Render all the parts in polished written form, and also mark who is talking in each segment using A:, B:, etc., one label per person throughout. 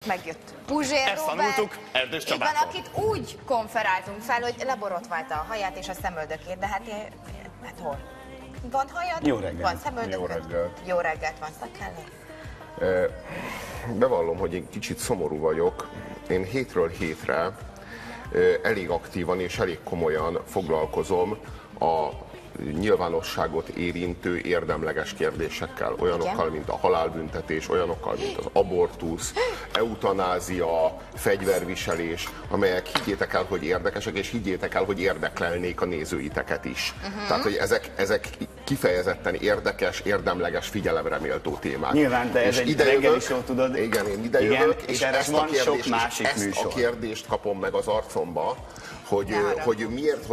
A: Megjött Puzsér Róbert, igen, akit úgy konferáltunk fel, hogy leborotválta a haját és a szemöldökét, de hát hol? Van hajad?
B: Jó reggelt.
A: Van szemöldökét?
C: Jó reggelt.
A: Jó reggelt, van szakállat?
C: Bevallom, hogy én kicsit szomorú vagyok. Én hétről hétre elég aktívan és elég komolyan foglalkozom a nyilvánosságot érintő érdemleges kérdésekkel, olyanokkal, mint a halálbüntetés, olyanokkal, mint az abortusz, eutanázia, fegyverviselés, amelyek higgyétek el, hogy érdekesek, és higgyétek el, hogy érdekelnék a nézőiteket is. Tehát, hogy ezek kifejezetten érdekes, érdemleges, figyelemre méltó témák.
B: Nyilván, de ez egy reggeli show, tudod.
C: Igen, én idejövök,
B: és ezt a
C: kérdést kapom meg az arcomba, hogy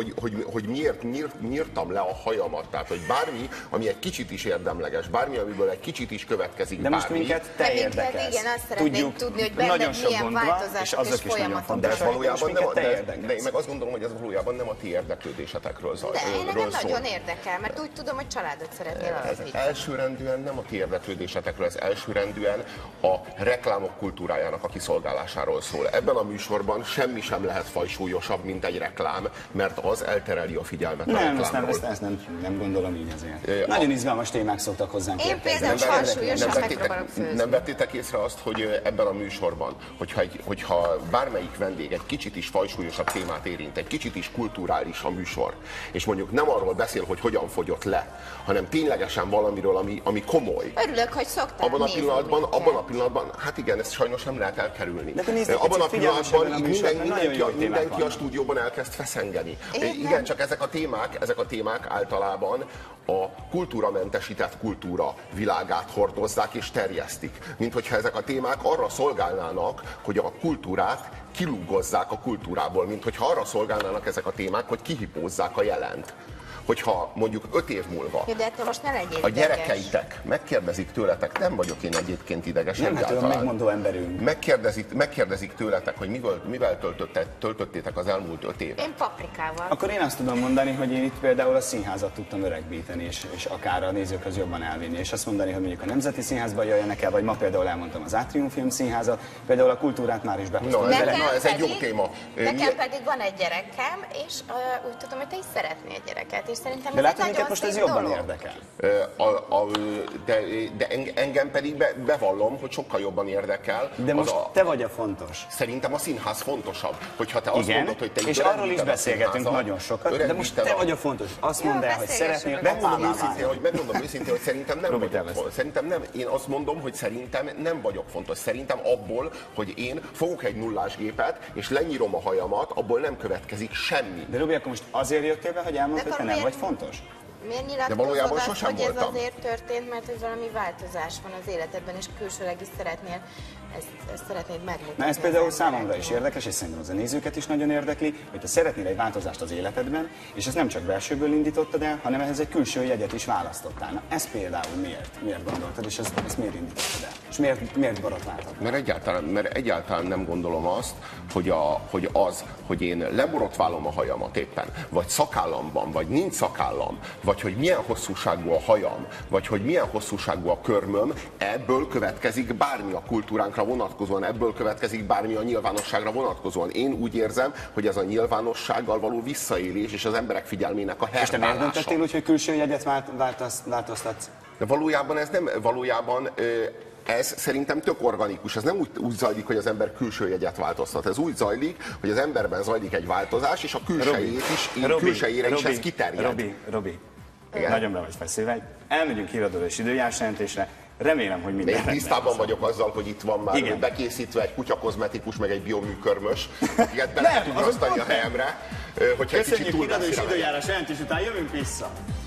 C: miért nyírtam le a hajamat. Tehát, hogy bármi, ami egy kicsit is érdemleges, bármi, amiből egy kicsit is következik
B: de
C: bármi.
B: most minket te érdekelsz.
A: Igen, azt szeretnénk tudni, hogy benned milyen változások és folyamatok.
C: De ez valójában de én meg azt gondolom, hogy ez valójában nem a ti érdeklődésetekről szól.
A: De engem nagyon érdekel, mert úgy tudom, hogy családot szeretnél alapítani.
C: Ez elsőrendűen nem a ti érdeklődésetekről, ez elsőrendűen a reklámok kultúrájának a kiszolgálásáról szól. Ebben a műsorban semmi sem lehet fajsúlyosabb, mint egy reklám, mert az eltereli a figyelmet a reklámról.
B: Ezt nem gondolom így azért. Nagyon izgalmas témák szoktak hozzánk
A: érkezni. Én például fajsúlyosan megpróbálok főzni.
C: Nem vettétek észre azt, hogy ebben a műsorban, hogyha bármelyik vendég egy kicsit is fajsúlyosabb témát érint, egy kicsit is kulturális a műsor, és mondjuk nem arról beszél, hogy hogyan fogyott le, hanem ténylegesen valamiről, ami komoly.
A: Örülök, hogy szoktál
C: abban a pillanatban, hát igen, ezt sajnos nem lehet elkerülni. Abban a pillanatban mindenki a stúdióban elkezd feszengeni. Igen, csak ezek a témák általában a kultúramentesített kultúra világát hordozzák és terjesztik. Mint hogyha ezek a témák arra szolgálnának, hogy a kultúrát kilúgozzák a kultúrából, mint hogyha arra szolgálnának ezek a témák, hogy kihipózzák a jelent. Hogyha mondjuk 5 év múlva
A: most ne
C: a gyerekeitek megkérdezik tőletek, nem vagyok én egyébként ideges,
B: nem hát olyan megmondó emberünk.
C: Megkérdezik tőletek, hogy mivel töltöttétek az elmúlt 5 évet.
A: Én paprikával.
B: Akkor én azt tudom mondani, hogy én itt például a színházat tudtam öregbíteni, és akár a nézőkhöz jobban elvinni, és azt mondani, hogy mondjuk a Nemzeti Színházba jöjjenek el, vagy ma például elmondtam az Átrium Filmszínházat, például a kultúrát már is behoztam.
C: Ez egy jó téma.
A: Nekem pedig van egy gyerekem, és úgy tudom, hogy te is szeretnél gyereket. Szerintem
B: de látod, minket most ez jobban érdekel.
C: De engem pedig bevallom, hogy sokkal jobban érdekel.
B: De most te vagy a fontos.
C: Szerintem a színház fontosabb. Hogyha te azt mondod, hogy te
B: és arról is beszélgetünk nagyon sokat, de most te vagy a fontos. Azt mondd el, hogy szeretnél.
C: Megmondom őszintén, hogy szerintem nem vagyok fontos. Én azt mondom, hogy szerintem nem vagyok fontos. Szerintem abból, hogy én fogok egy nullás gépet, és lenyírom a hajamat, abból nem következik semmi.
B: De Robi, akkor most azért jöttél be, hogy elmondd, hogy te nem vagy fontos?
A: Miért nyilatkozod azt, hogy ez azért történt, mert hogy valami változás van az életedben, és külsőleg is szeretnél ezt szeretnéd megmutatni?
B: Na ez például számomra is érdekes, és szerintem az a nézőket is nagyon érdekli, hogy te szeretnél egy változást az életedben, és ezt nem csak belsőből indítottad el, hanem ehhez egy külső jegyet is választottál. Na ez például miért? Miért gondoltad, és ezt miért indítottad el? És miért borotváltad?
C: Mert egyáltalán nem gondolom azt, hogy én leborotválom a hajamat éppen, vagy szakállam van, vagy nincs szakállam, vagy hogy milyen hosszúságú a hajam, vagy hogy milyen hosszúságú a körmöm, ebből következik bármi a kultúránkra vonatkozóan, ebből következik bármi a nyilvánosságra vonatkozóan. Én úgy érzem, hogy ez a nyilvánossággal való visszaélés és az emberek figyelmének a herválása.
B: És te miért döntöttél úgy, hogy külső jegyet változtatsz?
C: De valójában ez szerintem tök organikus. Ez nem úgy zajlik, hogy az ember külső jegyet változtat. Ez úgy zajlik, hogy az emberben zajlik egy változás, és a külsejére is ez kiterjed.
B: Robi, nagyon be vagy feszülve. Elmegyünk híradóra és időjárásjelentésre. Remélem, hogy minden rendben.
C: Tisztában vagyok azzal, hogy itt van már bekészítve egy kutyakozmetikus, meg egy bioműkörmös, akiket be lehet ugrasztani a helyemre.
B: Köszönjük, híradó és időjárás jelentés után jövünk vissza.